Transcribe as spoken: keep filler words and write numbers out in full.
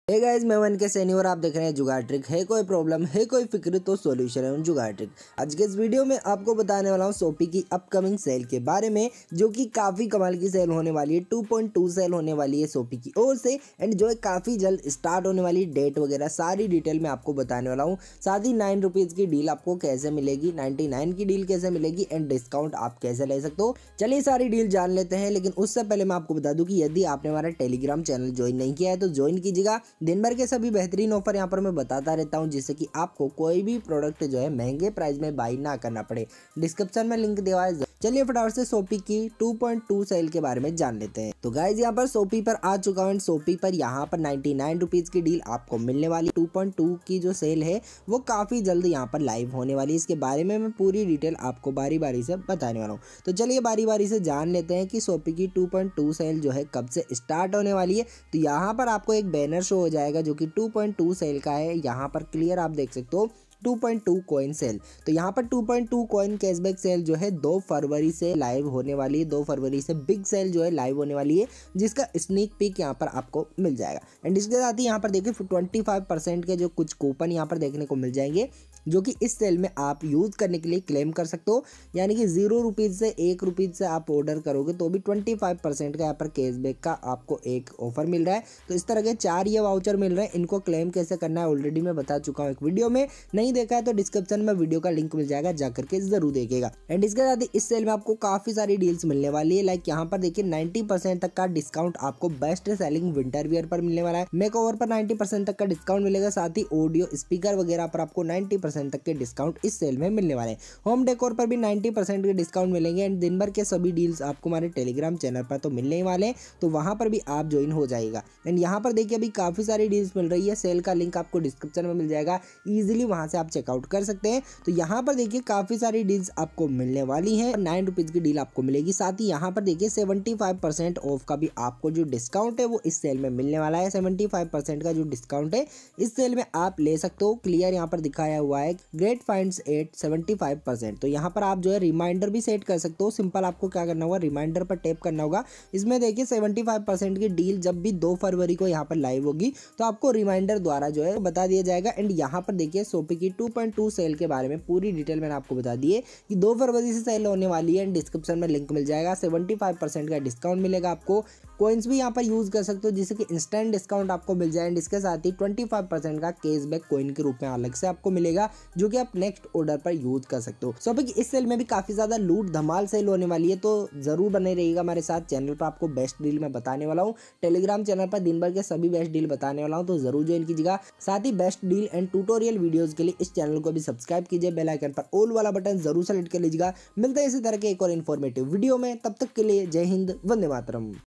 Hey guys, मैं one के सैनी और आप देख रहे हैं जुगाड़ ट्रिक। है कोई प्रॉब्लम, है कोई फिक्र, तो सॉल्यूशन है उन जुगाड़ ट्रिक। आज के इस वीडियो में आपको बताने वाला हूं शॉपी की अपकमिंग सेल के बारे में, जो कि काफ़ी कमाल की सेल होने वाली है। टू पॉइंट टू सेल होने वाली है शॉपी की ओर से, एंड जो है काफ़ी जल्द स्टार्ट होने वाली डेट वगैरह सारी डिटेल में आपको बताने वाला हूँ। साथ ही नाइन रुपीज़ की डील आपको कैसे मिलेगी, नाइन्टी नाइन की डील कैसे मिलेगी, एंड डिस्काउंट आप कैसे ले सकते हो। चलिए सारी डील जान लेते हैं। लेकिन उससे पहले मैं आपको बता दूं कि यदि आपने हमारा टेलीग्राम चैनल ज्वाइन नहीं किया है तो ज्वाइन कीजिएगा। दिन भर के सभी बेहतरीन ऑफर यहाँ पर मैं बताता रहता हूँ, जिससे कि आपको कोई भी प्रोडक्ट जो है महंगे प्राइस में बाई ना करना पड़े। डिस्क्रिप्शन में लिंक दिया है। चलिए फटाफट से शॉपी की टू पॉइंट टू सेल के बारे में जान लेते हैं। तो गाइज यहाँ पर शॉपी पर आ चुका हूँ। शॉपी पर यहाँ पर नाइन्टी नाइन रुपीज की डील आपको मिलने वाली। टू पॉइंट टू की जो सेल है वो काफी जल्द यहाँ पर लाइव होने वाली है। इसके बारे में मैं पूरी डिटेल आपको बारी बारी से बताने वाला हूँ। तो चलिए बारी बारी से जान लेते हैं कि शॉपी की टू पॉइंट टू सेल जो है कब से स्टार्ट होने वाली है। तो यहाँ पर आपको एक बैनर शो हो जाएगा जो कि टू पॉइंट टू सेल का है। यहाँ पर क्लियर आप देख सकते हो two point two coin sale. तो यहाँ पर two point two coin cashback sale जो है दो फरवरी से लाइव होने वाली है। दो फरवरी से बिग सेल जो है लाइव होने वाली है, जिसका स्नीक पीक यहाँ पर आपको मिल जाएगा। एंड इसके साथ ही यहाँ पर देखिए ट्वेंटी फाइव परसेंट के जो कुछ कूपन यहाँ पर देखने को मिल जाएंगे, जो कि इस सेल में आप यूज़ करने के लिए क्लेम कर सकते हो। यानी कि जीरो रुपीज़ से एक रुपीज़ से आप ऑर्डर करोगे तो भी ट्वेंटी फाइव परसेंट का यहाँ पर कैशबैक का आपको एक ऑफर मिल रहा है। तो इस तरह के चार ये वाउचर मिल रहे हैं। इनको क्लेम कैसे करना है ऑलरेडी मैं बता चुका हूँ एक वीडियो में। नहीं देखा है तो डिस्क्रिप्शन में वीडियो का लिंक मिल जाएगा, जाकर के जरूर देखिएगा। एंड इसके साथ ही इस सेल में आपको काफ़ी सारी डील्स मिलने वाली है। लाइक यहाँ पर देखिए नाइन्टी परसेंट तक का डिस्काउंट आपको बेस्ट सेलिंग विंटर वियर पर मिलने वाला है। मेक ओवर पर नाइन्टी परसेंट तक का डिस्काउंट मिलेगा। साथ ही ऑडियो स्पीकर वगैरह पर आपको नाइन्टी परसेंट तक के डिस्काउंट इस सेल में मिलने वाले हैं। होम डेकोर पर भी नाइन्टी परसेंट के डिस्काउंट मिलेंगे। एंड दिन भर के सभी डील्स आपको हमारे टेलीग्राम चैनल पर तो मिलने ही वाले हैं, तो वहां पर भी आप ज्वाइन हो जाएगा। एंड यहाँ पर देखिए अभी काफी सारी डील्स मिल रही है। सेल का लिंक आपको डिस्क्रिप्शन में मिल जाएगा, इजीली वहां से आप चेकआउट कर सकते हैं। तो यहाँ पर देखिए काफी सारी डील्स आपको मिलने वाली है। नाइन रुपीज की डील आपको मिलेगी। साथ ही यहाँ पर देखिए सेवेंटी फाइव परसेंट ऑफ का भी आपको जो डिस्काउंट है वो इस सेल में मिलने वाला है। सेवेंटी फाइव परसेंट का जो डिस्काउंट है इस सेल में आप ले सकते हो। क्लियर यहाँ पर दिखाया हुआ है great finds at seventy five percent. तो यहाँ पर आप जो है रिमाइंडर भी सेट कर सकते हो। सिंपल आपको क्या करना होगा, रिमाइंडर पर टैप करना होगा। इसमें देखिए सेवेंटी फाइव परसेंट की डील जब भी दो फरवरी को यहाँ पर लाइव होगी तो आपको रिमाइंडर द्वारा जो है बता दिया जाएगा। एंड यहाँ पर देखिए शॉपी की टू पॉइंट टू सेल के बारे में पूरी डिटेल मैंने आपको बता दी है कि दो फरवरी से सेल होने वाली है। एंड डिस्क्रिप्शन में लिंक मिल जाएगा। सेवेंटी फाइव परसेंट का डिस्काउंट मिलेगा आपको। कॉइन्स भी यहाँ पर यूज कर सकते हो, जिससे कि इंस्टेंट डिस्काउंट आपको मिल जाए। एंड इसके साथ ही ट्वेंटी फाइव परसेंट का कैशबैक कॉइन के रूप में अलग से आपको मिलेगा, जो कि आप नेक्स्ट ऑर्डर पर यूज कर सकते हो। सो कि इस सेल में भी काफी ज्यादा लूट धमाल सेल होने वाली है, तो जरूर बने रहिएगा हमारे साथ। चैनल पर आपको बेस्ट डील मैं बताने वाला हूँ। टेलीग्राम चैनल पर दिन भर के सभी बेस्ट डील बताने वाला हूँ, तो जरूर ज्वाइन कीजिएगा। साथ ही best deal and tutorial videos के लिए इस चैनल को भी सब्सक्राइब कीजिए। बेल आइकन पर ऑल वाला बटन जरूर सेलेक्ट कर लीजिएगा। मिलते हैं इसी तरह के एक और इन्फॉर्मेटिव वीडियो में। तब तक के लिए जय हिंद, वंदे मातरम।